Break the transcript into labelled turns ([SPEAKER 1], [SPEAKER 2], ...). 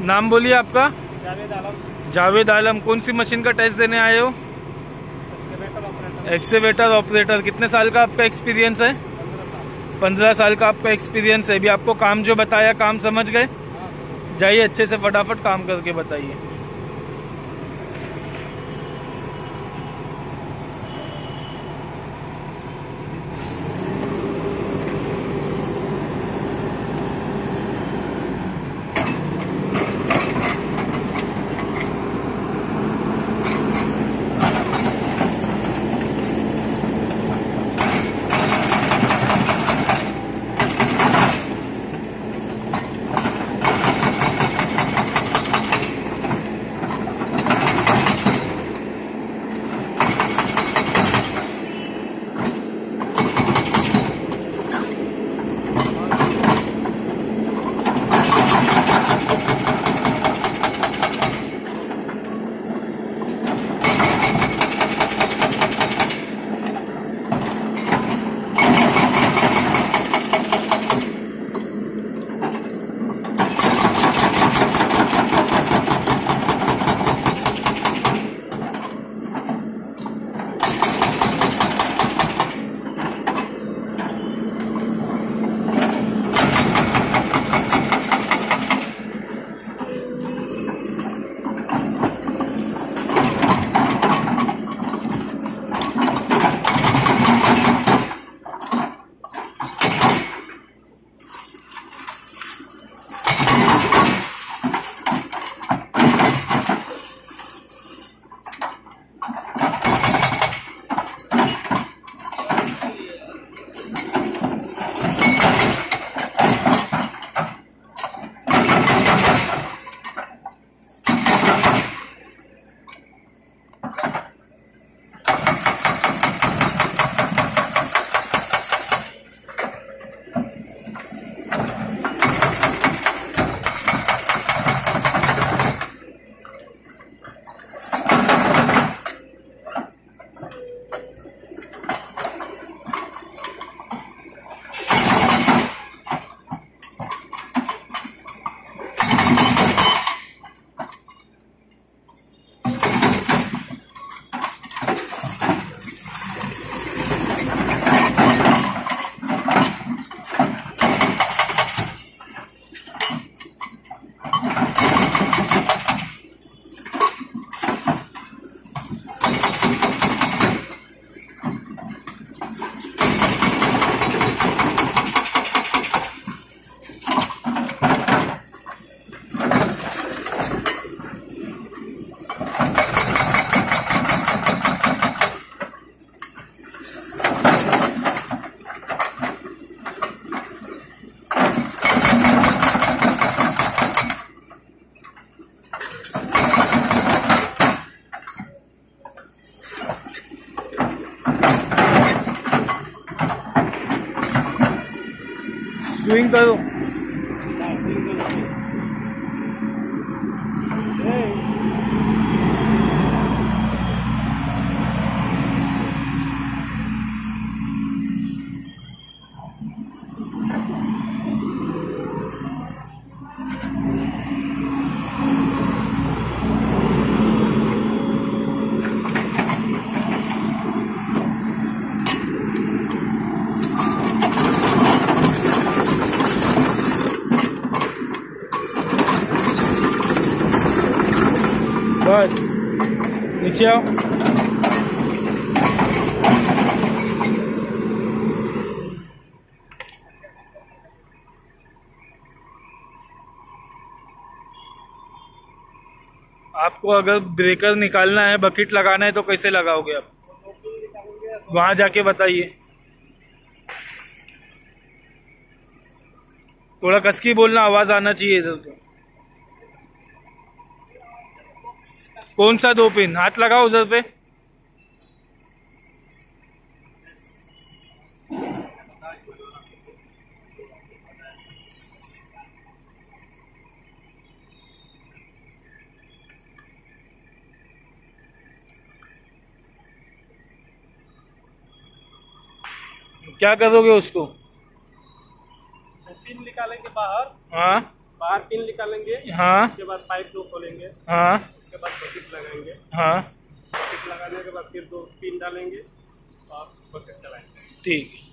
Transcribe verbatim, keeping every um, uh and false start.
[SPEAKER 1] नाम बोलिए आपका।
[SPEAKER 2] जावेद आलम।
[SPEAKER 1] जावेद आलम, कौन सी मशीन का टेस्ट देने आए हो?
[SPEAKER 2] Excavator operator.
[SPEAKER 1] Excavator operator. कितने साल का आपका एक्सपीरियंस है? पंद्रह साल का आपका एक्सपीरियंस है। अभी आपको काम जो बताया, काम समझ गए? जाइए अच्छे से फटाफट काम करके बताइए। स्विंग करो। बस नीचे आओ। आपको अगर ब्रेकर निकालना है, बकेट लगाना है, तो कैसे लगाओगे आप? वहां जाके बताइए। थोड़ा कस की बोलना, आवाज आना चाहिए इधर। तो कौन सा दो पिन? हाथ लगाओ उधर पे। क्या करोगे उसको?
[SPEAKER 2] पिन निकालेंगे बाहर।
[SPEAKER 1] हाँ,
[SPEAKER 2] बाहर बाहर पिन निकालेंगे,
[SPEAKER 1] हाँ
[SPEAKER 2] उसके बाद पाइप दो खोलेंगे,
[SPEAKER 1] हाँ
[SPEAKER 2] उसके बाद बकेट लगाएंगे,
[SPEAKER 1] हाँ
[SPEAKER 2] बकेट लगाने के बाद फिर दो पिन डालेंगे और बकेट चलाएंगे।
[SPEAKER 1] ठीक है।